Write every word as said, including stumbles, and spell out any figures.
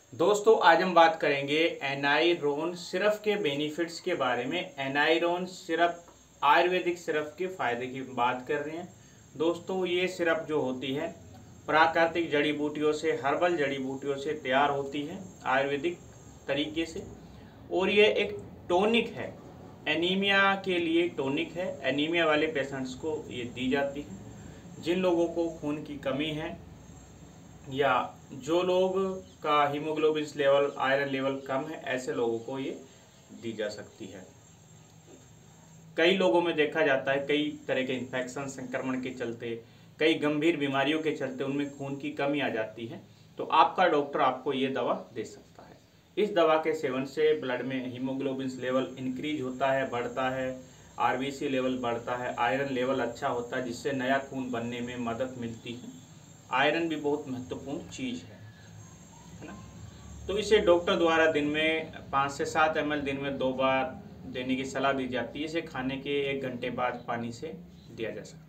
दोस्तों आज हम बात करेंगे एनाइरोन सिरप के बेनिफिट्स के बारे में। एनाइरोन सिरप आयुर्वेदिक सिरप के फ़ायदे की बात कर रहे हैं। दोस्तों ये सिरप जो होती है प्राकृतिक जड़ी बूटियों से, हर्बल जड़ी बूटियों से तैयार होती है आयुर्वेदिक तरीके से, और ये एक टॉनिक है। एनीमिया के लिए टॉनिक है। एनीमिया वाले पेशेंट्स को ये दी जाती है। जिन लोगों को खून की कमी है या जो लोग का हीमोग्लोबिन लेवल, आयरन लेवल कम है, ऐसे लोगों को ये दी जा सकती है। कई लोगों में देखा जाता है कई तरह के इन्फेक्शन, संक्रमण के चलते, कई गंभीर बीमारियों के चलते उनमें खून की कमी आ जाती है, तो आपका डॉक्टर आपको ये दवा दे सकता है। इस दवा के सेवन से ब्लड में हीमोग्लोबिन लेवल इंक्रीज होता है, बढ़ता है, आरबीसी लेवल बढ़ता है, आयरन लेवल अच्छा होता है, जिससे नया खून बनने में मदद मिलती है। आयरन भी बहुत महत्वपूर्ण चीज़ है है ना। तो इसे डॉक्टर द्वारा दिन में पाँच से सात एम एल दिन में दो बार देने की सलाह दी जाती है। इसे खाने के एक घंटे बाद पानी से दिया जा सकता है।